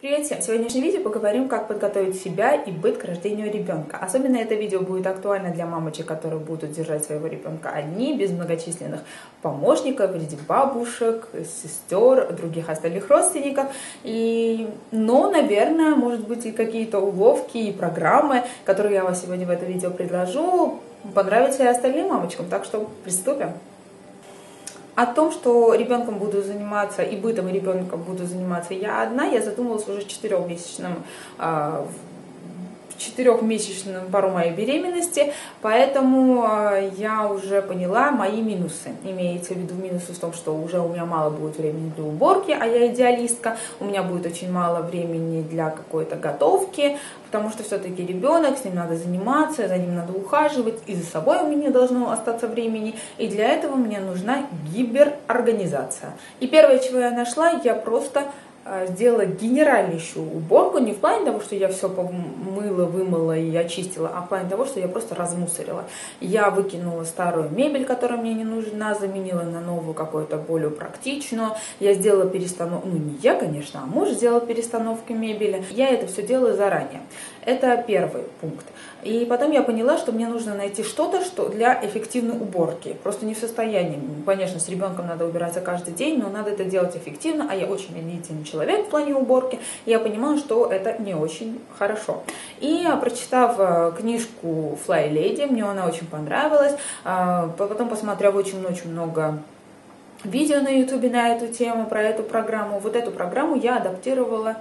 Привет всем! В сегодняшнем видео поговорим, как подготовить себя и быт к рождению ребенка. Особенно это видео будет актуально для мамочек, которые будут держать своего ребенка одни, без многочисленных помощников, в виде бабушек, сестер, других остальных родственников. Но, наверное, может быть и какие-то уловки и программы, которые я вам сегодня в этом видео предложу, понравятся и остальным мамочкам. Так что приступим. О том, что ребенком буду заниматься и бытом ребенком буду заниматься я одна, я задумалась уже в 4-месячном пару моей беременности, поэтому я уже поняла мои минусы. Имеется в виду минусы в том, что уже у меня мало будет времени для уборки, а я идеалистка, у меня будет очень мало времени для какой-то готовки, потому что все-таки ребенок, с ним надо заниматься, за ним надо ухаживать, и за собой у меня должно остаться времени, и для этого мне нужна гиперорганизация. И первое, чего я нашла, я просто сделала генеральнейшую уборку, не в плане того, что я все помыла, вымыла и очистила, а в плане того, что я просто размусорила. Я выкинула старую мебель, которая мне не нужна, заменила на новую, какую-то более практичную. Я сделала перестановку, не я, конечно, а муж сделал перестановки мебели. Я это все делала заранее. Это первый пункт. И потом я поняла, что мне нужно найти что-то, что для эффективной уборки. Просто не в состоянии. Конечно, с ребенком надо убираться каждый день, но надо это делать эффективно, а я очень медлительный человек в плане уборки. Я понимала, что это не очень хорошо. И прочитав книжку Fly Lady, мне она очень понравилась. Потом посмотрев очень много видео на YouTube на эту тему, про эту программу. Вот эту программу я адаптировала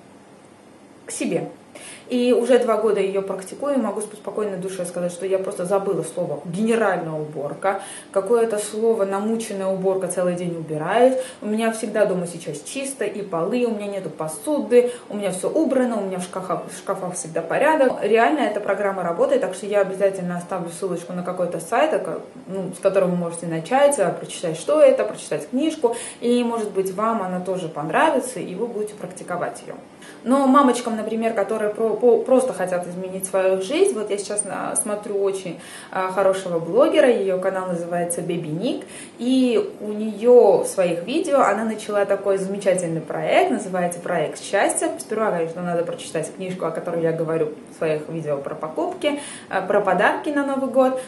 к себе. И уже 2 года ее практикую, и могу с спокойной душой сказать, что я просто забыла слово «генеральная уборка». Какое-то слово «намученная уборка», целый день убираюсь. У меня всегда дома сейчас чисто, и полы, у меня нету посуды, у меня все убрано, у меня в шкафах всегда порядок. Реально эта программа работает, так что я обязательно оставлю ссылочку на какой-то сайт, с которого вы можете начать, прочитать, что это, прочитать книжку, и, может быть, вам она тоже понравится, и вы будете практиковать ее. Но мамочкам, например, которые просто хотят изменить свою жизнь, вот я сейчас смотрю очень хорошего блогера, ее канал называется Baby Nick, и у нее в своих видео она начала такой замечательный проект, называется «Проект счастья». Сперва, конечно, надо прочитать книжку, о которой я говорю в своих видео про покупки, про подарки на Новый год.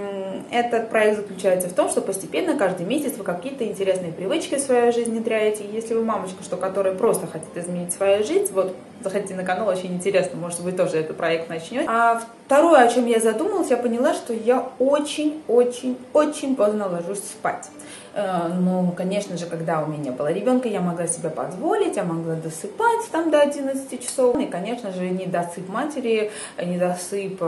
Этот проект заключается в том, что постепенно каждый месяц вы какие-то интересные привычки в свою жизнь внедряете. Если вы мамочка, которая просто хотит изменить свою жизнь, вот заходите на канал, очень интересно, может вы тоже этот проект начнете. А второе, о чем я задумалась, я поняла, что я очень поздно ложусь спать. Ну, конечно же, когда у меня не было ребенка, я могла себе позволить, я могла досыпать там до 11 часов. И, конечно же, недосып матери, недосып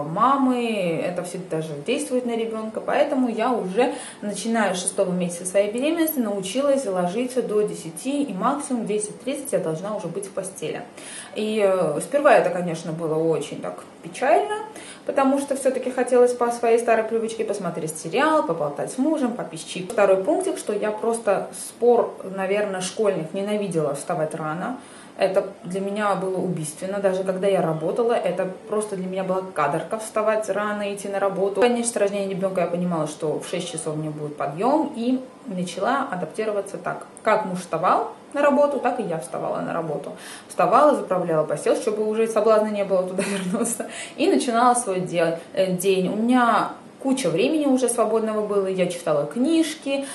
мамы, это всегда же действует на ребенка. Поэтому я уже, начиная с 6-го месяца своей беременности, научилась ложиться до 10 и максимум 10:30 я должна уже быть в постели. И сперва это, конечно, было очень так печально, потому что все-таки хотелось по своей старой привычке посмотреть сериал, поболтать с мужем, попить чипсы. Второй пунктик, что я просто спор, наверное, школьник, ненавидела вставать рано. Это для меня было убийственно, даже когда я работала, это просто для меня была каторга вставать рано, идти на работу. Конечно, с рождения ребенка я понимала, что в 6 часов у меня будет подъем, и начала адаптироваться так. Как муж вставал на работу, так и я вставала на работу. Вставала, заправляла постель, чтобы уже соблазна не было туда вернуться, и начинала свой день. У меня куча времени уже свободного было, я читала книжки,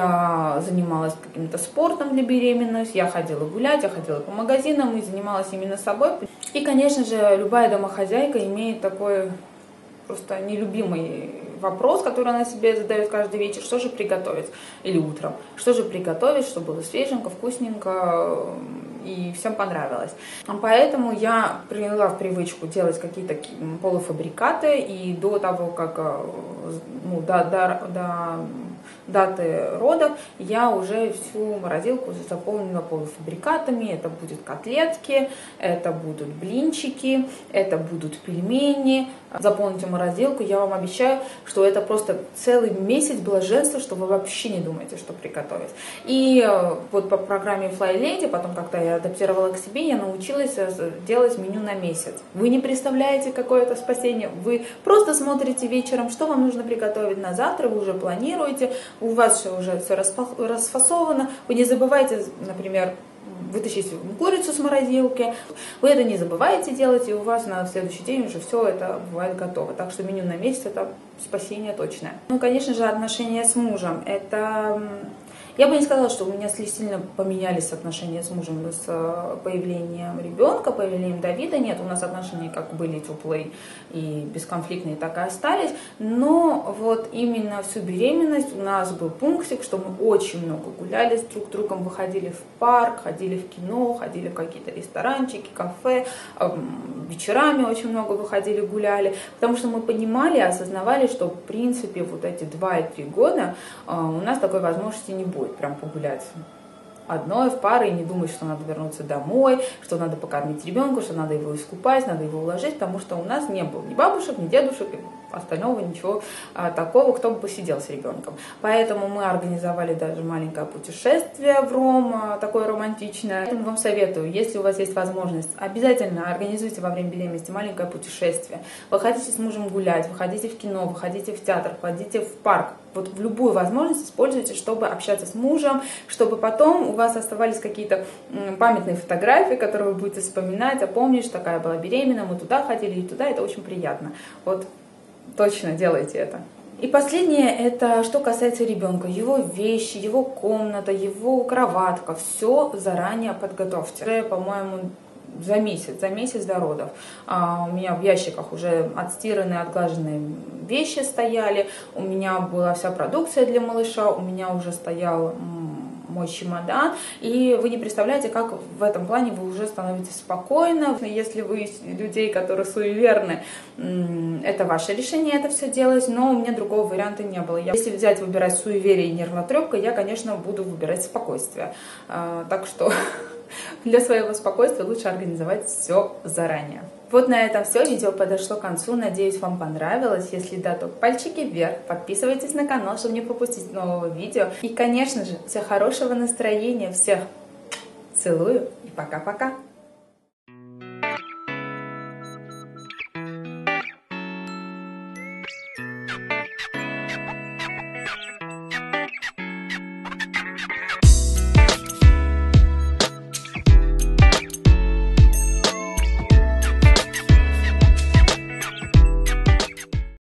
я занималась каким-то спортом для беременности, я ходила гулять, я ходила по магазинам и занималась именно собой. И, конечно же, любая домохозяйка имеет такой просто нелюбимый вопрос, который она себе задает каждый вечер: что же приготовить, или утром, что же приготовить, чтобы было свеженько, вкусненько и всем понравилось. Поэтому я приняла в привычку делать какие-то полуфабрикаты, и до того, как до даты родов, я уже всю морозилку заполнила полуфабрикатами. Это будут котлетки, это будут блинчики, это будут пельмени. Заполните морозилку, я вам обещаю, что это просто целый месяц блаженства, что вы вообще не думаете, что приготовить. И вот по программе Fly Lady, потом как-то я адаптировала к себе, я научилась делать меню на месяц. Вы не представляете, какое это спасение. Вы просто смотрите вечером, что вам нужно приготовить на завтра, вы уже планируете, у вас уже все расфасовано. Вы не забывайте, например, вытащить курицу с морозилки. Вы это не забываете делать, и у вас на следующий день уже все это бывает готово. Так что меню на месяц — это спасение точное. Ну, конечно же, отношения с мужем. Это... Я бы не сказала, что у меня сильно поменялись отношения с мужем с появлением ребенка, появлением Давида. Нет, у нас отношения как были теплые и бесконфликтные, так и остались. Но вот именно всю беременность у нас был пунктик, что мы очень много гуляли с друг другом, выходили в парк, ходили в кино, ходили в какие-то ресторанчики, кафе, вечерами очень много выходили, гуляли. Потому что мы понимали, осознавали, что в принципе вот эти 2 и 3 года у нас такой возможности не будет. Прям погулять одной в паре и не думать, что надо вернуться домой, что надо покормить ребенка, что надо его искупать, надо его уложить, потому что у нас не было ни бабушек, ни дедушек, и остального ничего такого, кто бы посидел с ребенком. Поэтому мы организовали даже маленькое путешествие в Ром, такое романтичное. Поэтому вам советую, если у вас есть возможность, обязательно организуйте во время беременности маленькое путешествие. Вы хотите с мужем гулять, вы ходите в кино, вы ходите в театр, ходите в парк. Вот в любую возможность используйте, чтобы общаться с мужем, чтобы потом у вас оставались какие-то памятные фотографии, которые вы будете вспоминать, а помнишь, такая была беременна, мы туда ходили и туда, это очень приятно. Вот точно делайте это. И последнее, это что касается ребенка. Его вещи, его комната, его кроватка, все заранее подготовьте. Уже, по-моему, за месяц до родов. У меня в ящиках уже отстиранные, отглаженные вещи стояли, у меня была вся продукция для малыша, у меня уже стоял мой чемодан, и вы не представляете, как в этом плане вы уже становитесь спокойно. Если вы из людей, которые суеверны, это ваше решение это все делать, но у меня другого варианта не было. Если взять, выбирать суеверие и нервотрепка, я, конечно, буду выбирать спокойствие. Так что для своего спокойствия лучше организовать все заранее. Вот на этом все, видео подошло к концу, надеюсь, вам понравилось. Если да, то пальчики вверх, подписывайтесь на канал, чтобы не пропустить нового видео. И, конечно же, всего хорошего настроения, всех целую и пока-пока!